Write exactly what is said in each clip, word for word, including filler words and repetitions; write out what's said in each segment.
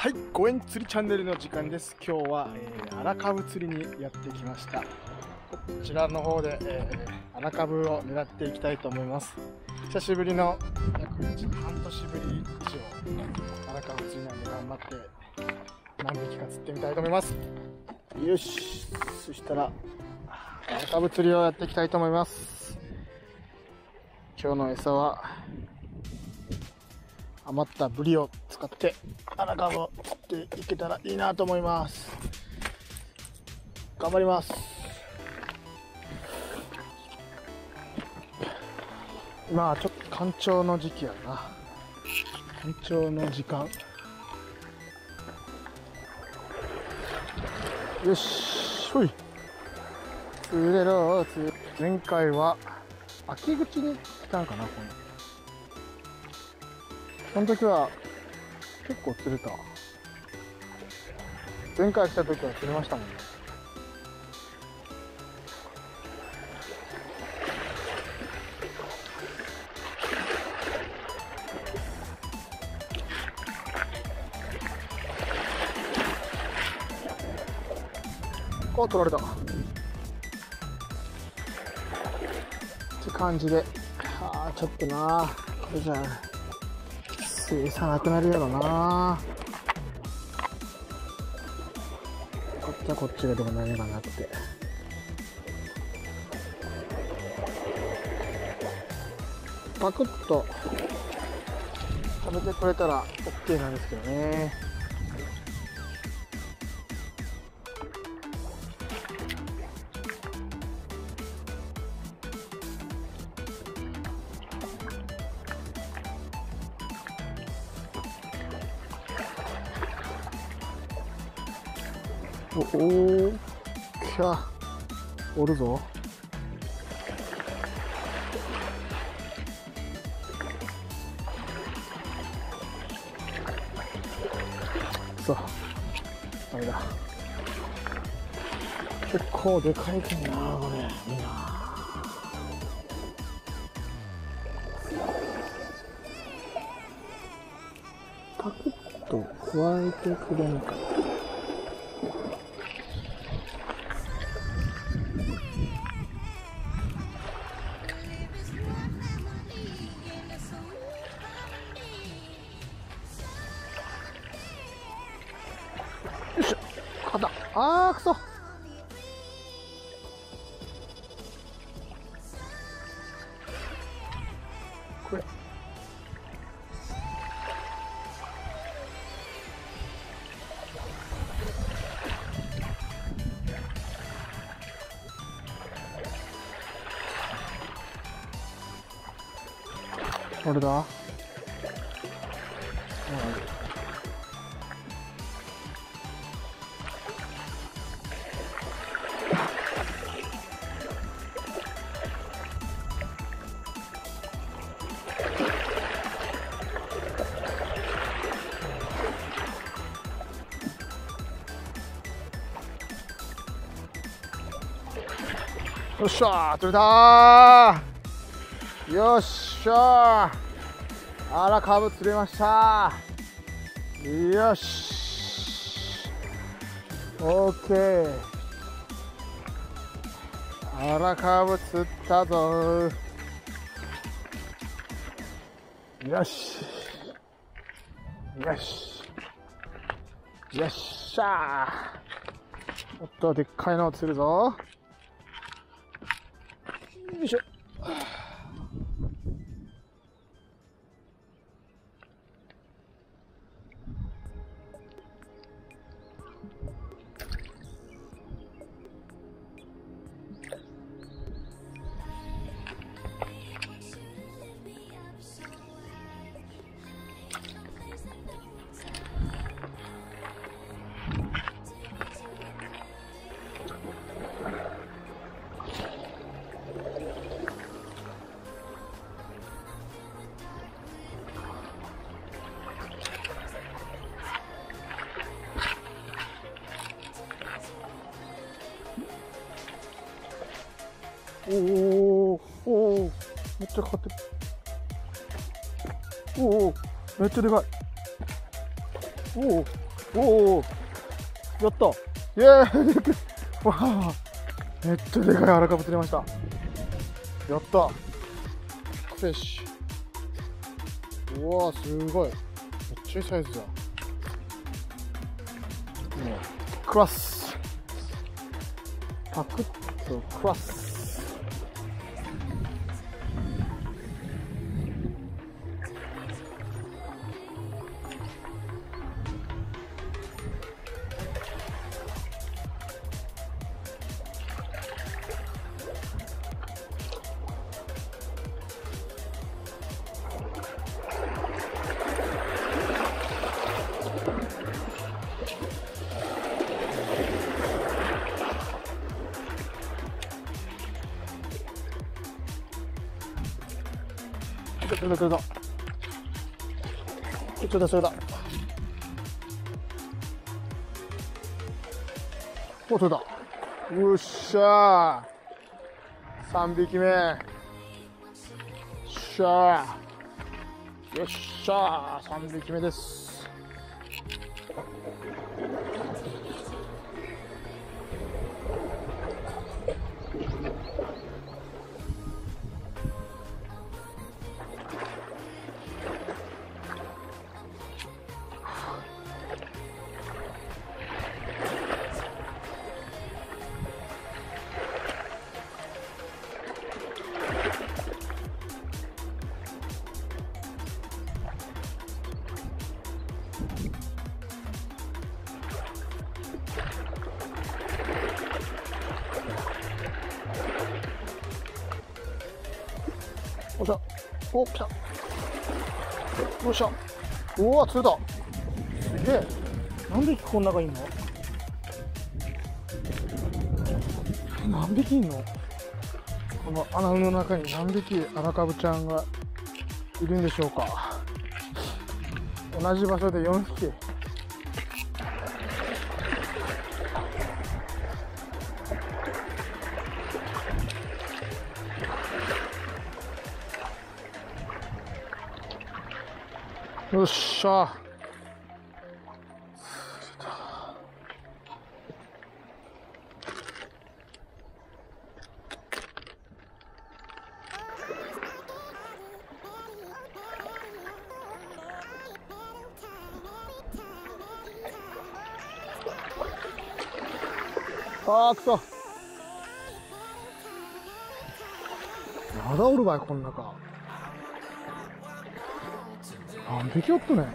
はい、ごえん釣りチャンネルの時間です。今日は、えー、荒株釣りにやってきました。こちらの方で、えー、荒株を狙っていきたいと思います。久しぶりの約半年ぶり以上荒株釣りなんで頑張って何匹か釣ってみたいと思います。よし、そしたら荒株釣りをやっていきたいと思います。今日の餌は余ったブリを使って荒株を釣っていけたらいいなと思います。頑張ります。まあちょっと干潮の時期やな。干潮の時間。よし、ほい。釣れろ、釣れ。前回は秋口に来たんかな、この。その時は結構釣れた。前回来た時は釣れましたもんね。こう取られたって感じで、あーちょっとな、これじゃ水さなくなるやろな。こっちはこっちがどうなればなくて、パクッと食べてくれたら OK なんですけどね。おお、きゃおるぞ。そうダメだ。結構でかいけんなこれ。いいな。パクッと加えてくれんか。よいしょ、かかった。あーくそ。これどれだ。うん、よっしゃー、釣れたー。よっしゃー、荒株釣れました。よし、オッケー。荒株釣ったぞー。よしよしよっしゃー。おっと、でっかいのを釣るぞ。よいしょ。おおおお、めっちゃかかってる。おお、めっちゃでかい。おお、 おお、やった。イエーイわあ、めっちゃでかい荒かぶ釣れました。やった。フィッシュ。うわあ、すごい。めっちゃいいサイズだ。クラス。パクッとクラス。それだそれだそれだそれだお、それだ。よっしゃー、さんびきめ。よっしゃー、よっしゃー、さんびきめです。おっしゃ、お、来た。よっしゃ。おお、釣れた。すげえ。何匹この中にいんの？何匹いんの？この穴の中に何匹アラカブちゃんがいるんでしょうか。同じ場所でよんひき。よっしゃ。あー、くそ。まだおるばい、こん中。何匹おっとね。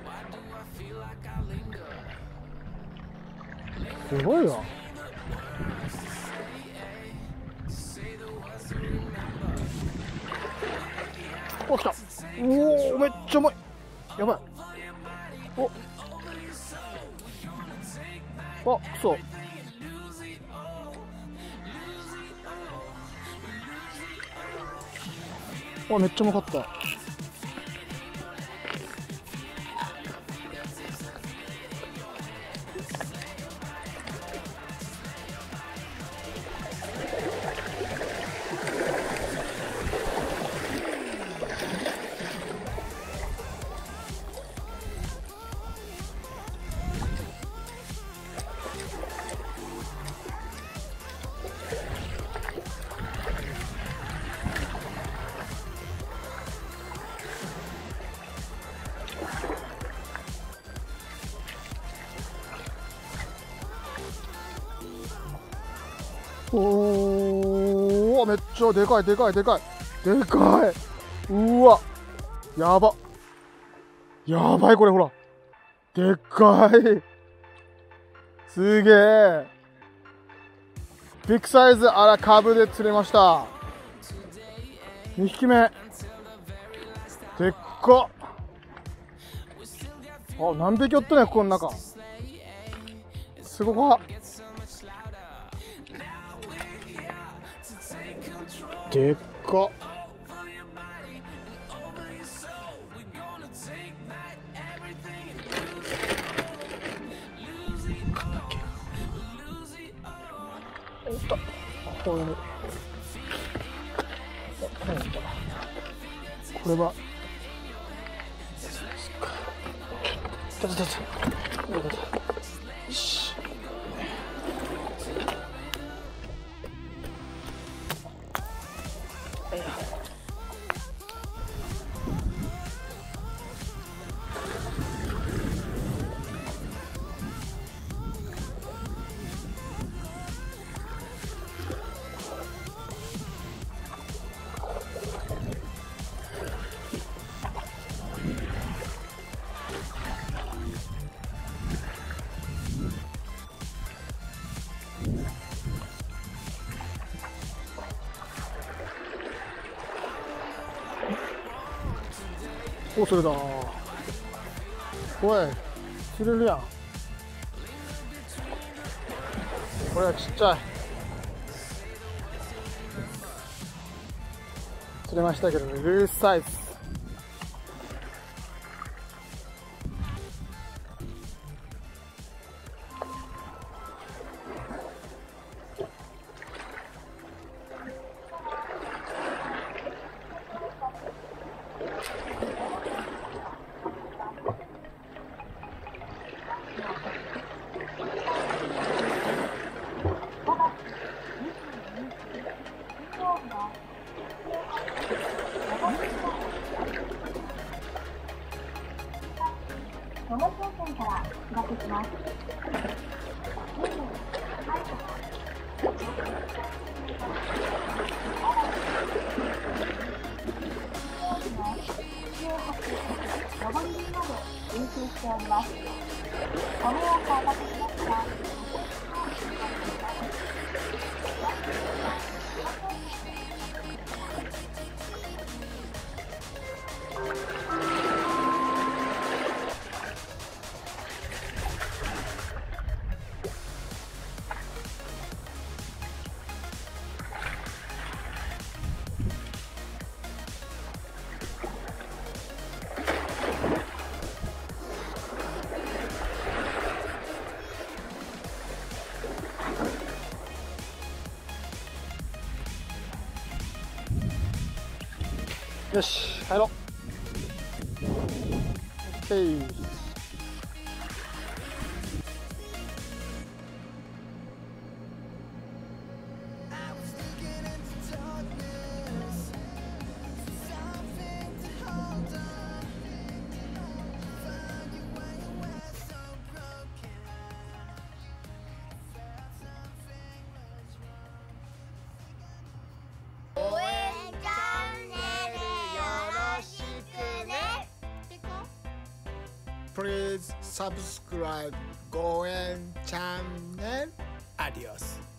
すごいわ。お、来た。おお、めっちゃ重い。やばい。おあ、くそ。あ、めっちゃ重かった。おお、めっちゃでかいでかいでかいでかい。うわ、やばやばい、これほら、でかい。すげえ。ビッグサイズアラカブで釣れました。にひきめでっか。あ、何匹おったね、この中。すごか。でっか。おった。これ、これは。ちょちょちょ。 よし。お、それだ。おい、釣れるやん。これはちっちゃい。釣れましたけどね、ルースサイズ。 その商店からお知らせします。上り便まで運休しております。ご迷惑をおかけしました。 よし、帰ろう。オッケー。 Please subscribe ごえんチャンネル。アディオス。